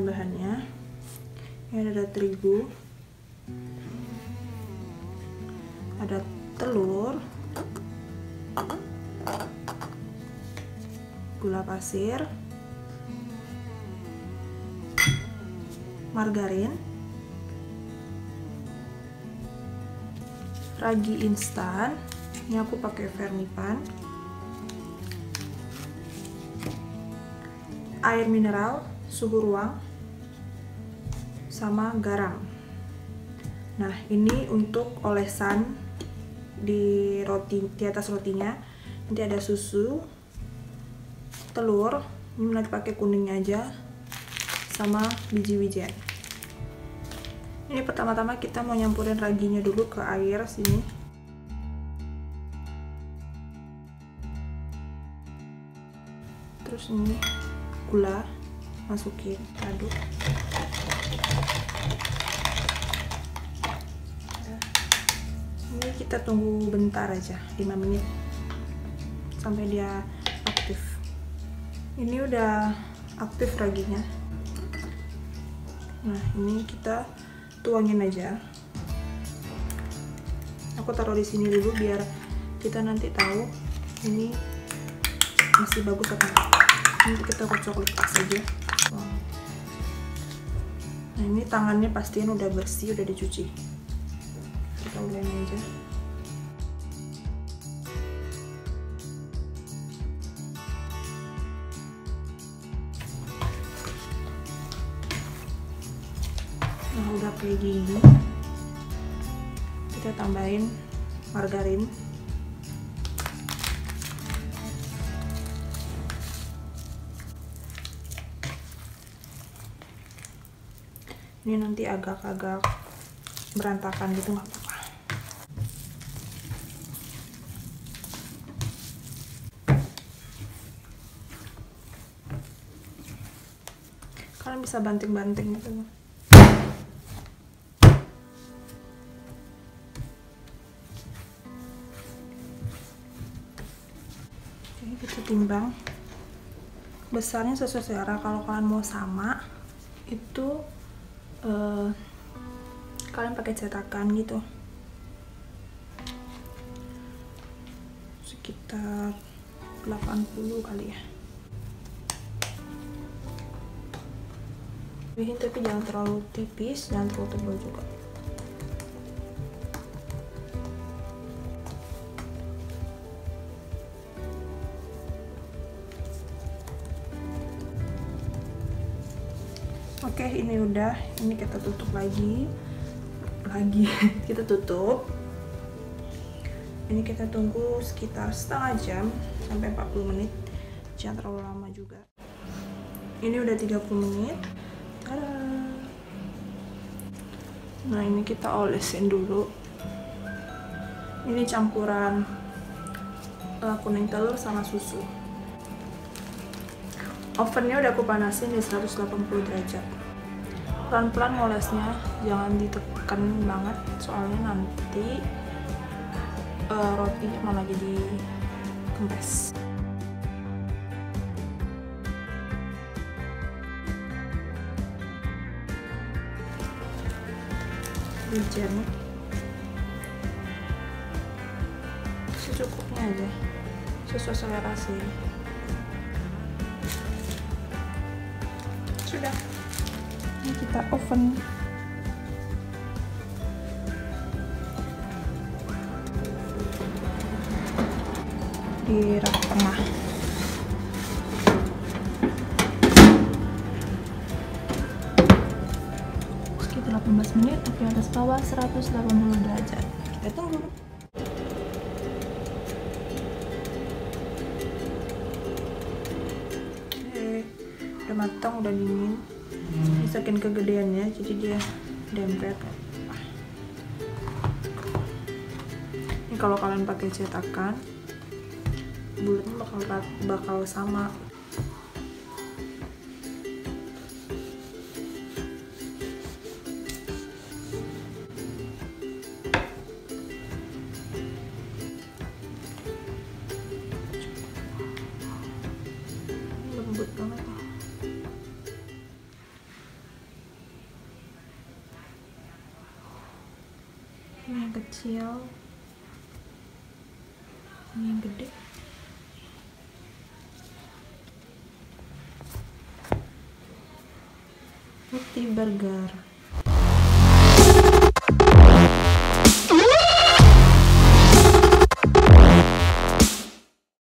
bahan-bahannya. Ini ada terigu, ada telur, gula pasir, margarin, ragi instan. Ini aku pakai Vermipan, air mineral suhu ruang, sama garam. Nah, ini untuk olesan di roti, di atas rotinya. Nanti ada susu, telur, ini nanti pakai kuningnya aja, sama biji-bijian. Ini pertama-tama kita mau nyampurin raginya dulu ke air sini. Terus ini gula masukin, aduk. Ini kita tunggu bentar aja, 5 menit sampai dia aktif. Ini udah aktif raginya. Nah, ini kita tuangin aja. Aku taruh di sini dulu biar kita nanti tahu ini masih bagus atau enggak. Nanti kita kocok lepas aja. Nah, ini tangannya pastiin udah bersih, udah dicuci. Kita uleni aja. Nah, udah kayak gini, kita tambahin margarin. Ini nanti agak-agak berantakan gitu, nggak apa-apa. Kalian bisa banting-banting gitu. Oke, kita timbang. Besarnya sesuai selera. Kalau kalian mau sama, itu kalian pakai cetakan gitu, sekitar 80 kali ya. Ini tapi jangan terlalu tipis, jangan terlalu tebal juga. Oke, ini udah. Ini kita tutup lagi kita tutup. Ini kita tunggu sekitar setengah jam sampai 40 menit, jangan terlalu lama juga. Ini udah 30 menit. Tada! Nah, ini kita olesin dulu. Ini campuran kuning telur sama susu. Ovennya udah aku panasin di 180 derajat. Pelan-pelan ngolesnya, jangan ditekan banget, soalnya nanti rotinya malah jadi kempes. Wijen secukupnya aja, sesuai selera sih. Sudah, ini kita oven. Di rak tengah. Sekitar 18 menit, api atas bawah 180 derajat. Kita tunggu. Udah matang, udah dingin. Ini saking kegedeannya, jadi dia dempet. Ini kalau kalian pakai cetakan, bulatnya bakal sama. Lembut banget. Ini yang kecil, ini yang gede. Roti burger.